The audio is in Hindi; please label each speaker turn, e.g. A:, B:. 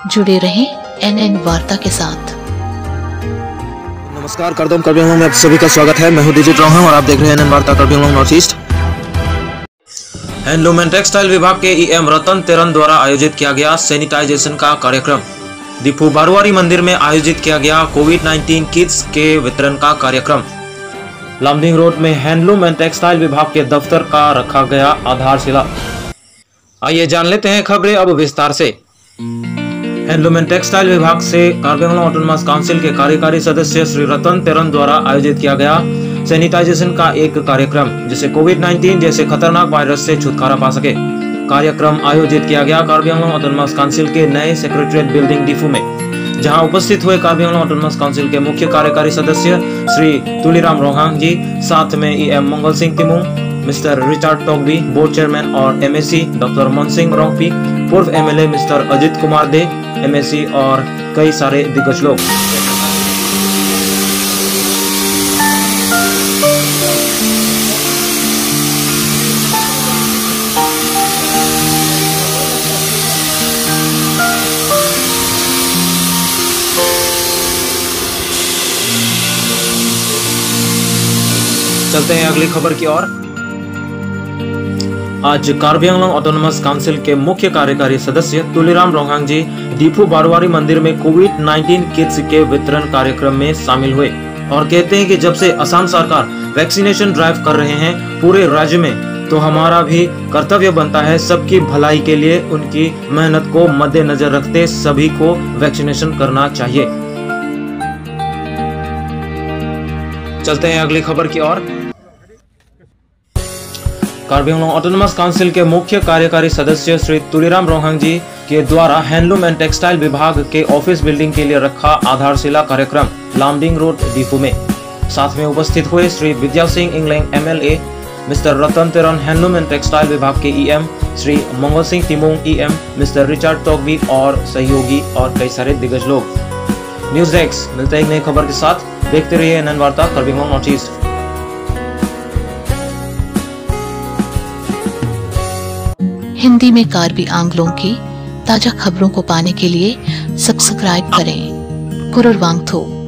A: जुड़े रहें एनएन वार्ता के साथ।
B: नमस्कार, करदम करबी आंगलोंग में आप सभी का स्वागत है। मैं हूं डिजिट रोहन और आप देख रहे हैं एनएन वार्ता Karbi Anglong north east. Handloom and textile विभाग के ईएम रतन तेरन द्वारा आयोजित किया गया सैनिटाइजेशन का कार्यक्रम। दीपू बारवारी मंदिर में आयोजित किया गया कोविड-19 किट्स के वितरण का कार्यक्रम। लामडिंग रोड में हैंडलूम एंड टेक्सटाइल विभाग के दफ्तर का रखा गया आधारशिला। आइए जान लेते हैं खबरें अब विस्तार से। हैंडलूम एंड टेक्सटाइल विभाग से कार्बी आंगलोंग ऑटोनोमस काउंसिल के कार्यकारी सदस्य श्री रतन तेरन द्वारा आयोजित किया गया सैनिटाइजेशन का एक कार्यक्रम, जिसे कोविड-19 जैसे खतरनाक वायरस से छुटकारा पा सके। कार्यक्रम आयोजित किया गया कार्बी आंगलोंग ऑटोनोमस काउंसिल के नए सेक्रेटरीट बिल्डिंग डिफू में, जहां उपस्थित हुए कार्बी आंगलोंग ऑटोनोमस काउंसिल के मुख्य कार्यकारी सदस्य श्री तुलीराम रोहांग जी, साथ में EM Mangal Singh Timung, mister Richard Tokbi, board chairman और एमएससी डॉक्टर मनसिंह रोंगपी, पूर्व MLA mister Ajit Kumar Dey MSC और कई सारे दिग्गज लोग। चलते हैं अगली खबर की ओर। आज कार्बी आंगलोंग ऑटोनोमस काउंसिल के मुख्य कार्यकारी सदस्य तुलीराम रोहांग जी दीपू बारवारी मंदिर में कोविड-19 किट्स के वितरण कार्यक्रम में शामिल हुए और कहते हैं कि जब से असम सरकार वैक्सीनेशन ड्राइव कर रहे हैं पूरे राज्य में, तो हमारा भी कर्तव्य बनता है सबकी भलाई के लिए उनकी मेहनत को मद्देनजर रखते सभी को वैक्सीनेशन करना चाहिए। चलते हैं अगली खबर की ओर। कार्बी आंगलोंग ऑटोनोमस काउंसिल के मुख्य कार्यकारी सदस्य श्री तुलीराम रोहांग जी के द्वारा हैंडलूम एंड टेक्सटाइल विभाग के ऑफिस बिल्डिंग के लिए रखा आधारशिला कार्यक्रम लामडिंग रोड डिफू में, साथ में उपस्थित हुए Shri Vidya Singh Ingleng MLA, mister Ratan Teron handloom and textile विभाग के EM, Shri Mangal Singh Timung EM, mister Richard Tokbi और सहयोगी और कई सारे दिग्गज लोग। न्यूज डेस्क, मिलते हैं एक नई खबर के साथ। देखते रहिए एनएन वार्ता करबी आंगलोंग नॉर्थ ईस्ट।
A: हिंदी में कार्बी आंगलों की ताजा खबरों को पाने के लिए सब्सक्राइब करें। कुरुर वांगथो।